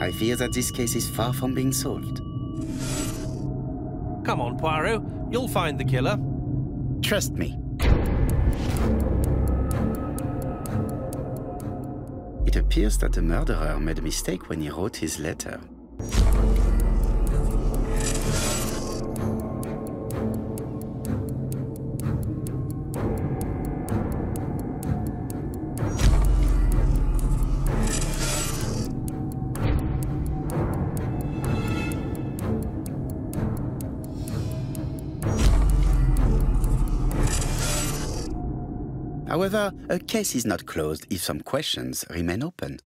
I fear that this case is far from being solved. Come on, Poirot. You'll find the killer. Trust me. It appears that the murderer made a mistake when he wrote his letter. However, a case is not closed if some questions remain open.